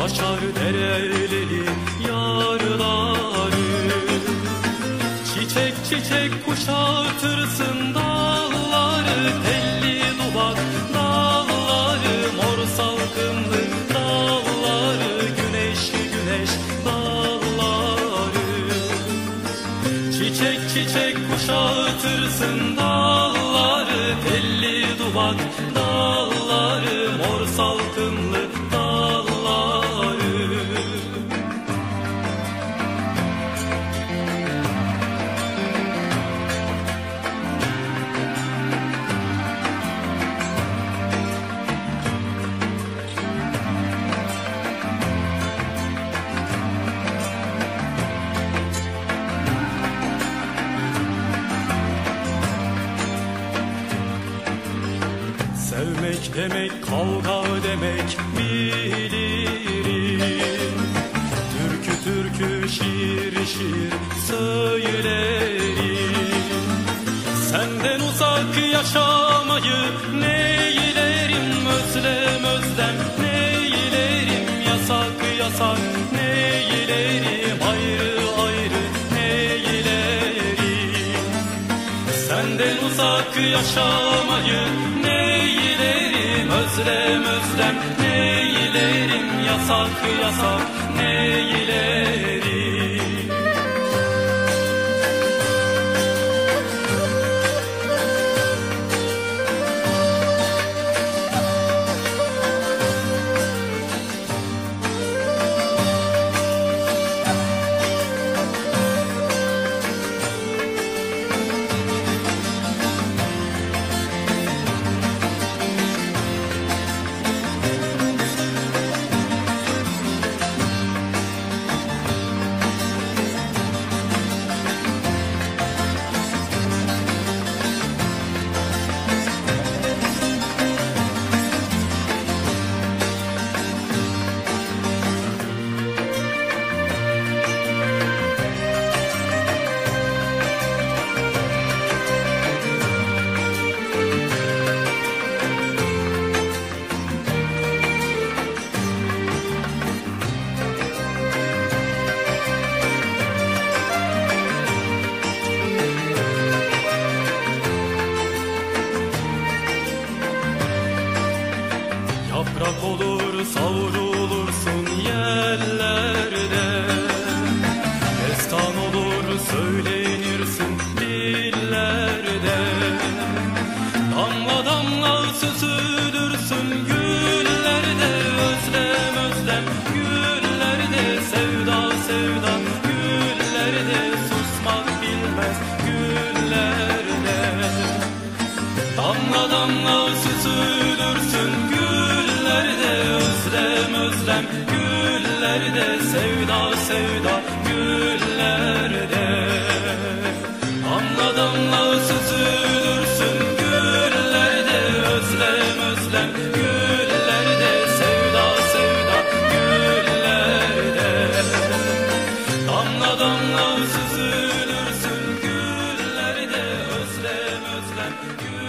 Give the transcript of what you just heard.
aşar dereleri, yarları. Çiçek çiçek kuşatırsın dağları, telli duvak dağları, mor salkımlı dağları, güneşli güneş dağları. Çiçek çiçek kuşatırsın dağları, telli duvak dağları, mor salkımlı dağları. Sevmek demek kavga demek bilirim. Türkü türkü şiir şiir söylerim. Senden uzak yaşamayı neylerim, özlem özlem neylerim, yasak yasak neylerim, ayrı ayrı neylerim. Senden uzak yaşamayı neylerim, özlem özlem neylerim, yasak yasak neylerim. Yaprak olur savrulursun yerlerde, destan olur söylenirsin dillerde. Damla damla süzülürsün güllerde, özlem özlem güllerde, sevda sevda güllerde, susmak bilmez güllerde. Damla damla süzülürsün güllerde, özlem özlem güllerde, sevda sevda güllerde. Damla damla süzülürsün güllerde, özlem özlem güllerde, sevda sevda güllerde. Damla damla süzülürsün güllerde, özlem özlem güllerde.